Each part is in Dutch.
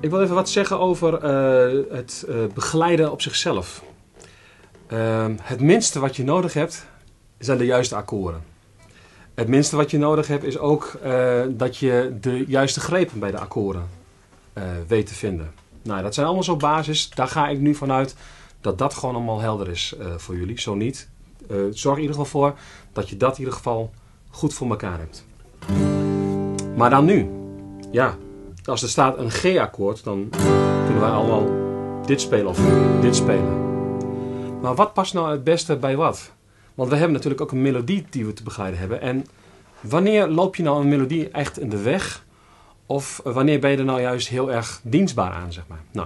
Ik wil even wat zeggen over het begeleiden op zichzelf. Het minste wat je nodig hebt, zijn de juiste akkoorden. Het minste wat je nodig hebt is ook dat je de juiste grepen bij de akkoorden weet te vinden. Nou, dat zijn allemaal zo basis. Daar ga ik nu vanuit dat dat gewoon allemaal helder is voor jullie. Zo niet. Zorg in ieder geval voor dat je dat in ieder geval goed voor elkaar hebt. Maar dan nu. Ja, als er staat een G-akkoord, dan kunnen wij allemaal dit spelen of dit spelen. Maar wat past nou het beste bij wat? Want we hebben natuurlijk ook een melodie die we te begeleiden hebben. En wanneer loop je nou een melodie echt in de weg? Of wanneer ben je er nou juist heel erg dienstbaar aan, zeg maar? Nou,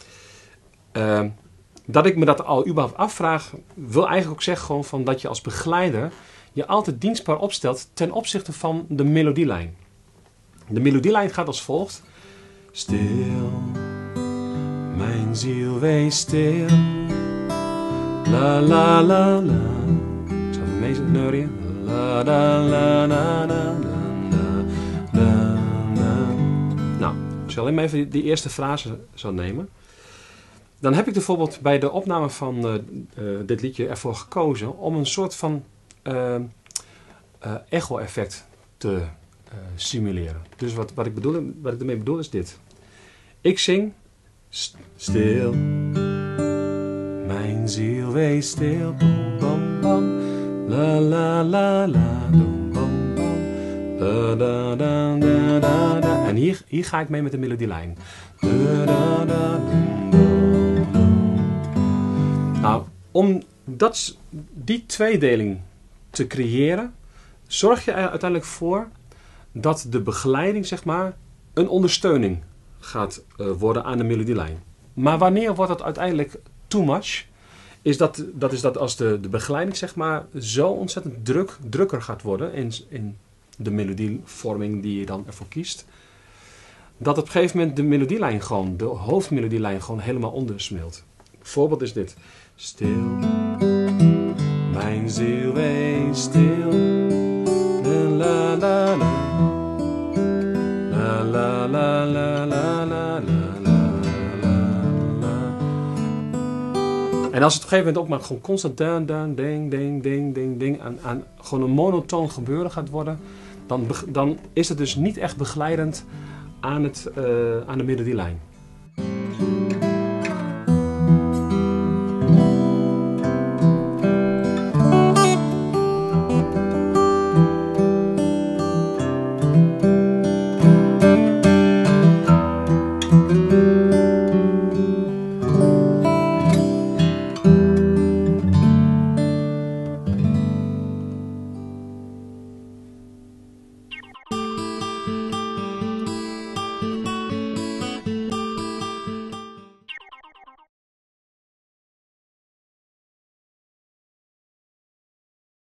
dat ik me dat al überhaupt afvraag, wil eigenlijk ook zeggen gewoon van dat je als begeleider je altijd dienstbaar opstelt ten opzichte van de melodielijn. De melodielijn gaat als volgt. Stil, mijn ziel wees stil. La la la la. Ik zal even mee neurien. La la la la la la la la. Nou, ik zal alleen maar even die eerste frase zo nemen. Dan heb ik bijvoorbeeld bij de opname van dit liedje ervoor gekozen om een soort van echo-effect te simuleren. Dus wat ik ermee bedoel is dit. Ik zing stil, mijn ziel wees stil, bom bam bam, la la la la, bom bam bam, da da da da da da. En hier ga ik mee met de melodielijn. Da da da dum, dum, dum. Nou, om die tweedeling te creëren, zorg je er uiteindelijk voor dat de begeleiding, zeg maar, een ondersteuning gaat worden aan de melodielijn. Maar wanneer wordt het uiteindelijk too much? Is dat als de begeleiding, zeg maar, zo ontzettend drukker gaat worden in de melodievorming die je dan ervoor kiest, dat op een gegeven moment de melodielijn gewoon, de hoofdmelodielijn gewoon helemaal ondersmelt. Voorbeeld is dit. Stil, mijn ziel wees stil, la la la. La la la la la la la la. En als het op een gegeven moment ook maar gewoon constant ding ding ding ding ding aan gewoon een monotoon gebeuren gaat worden, dan is het dus niet echt begeleidend aan de melodielijn.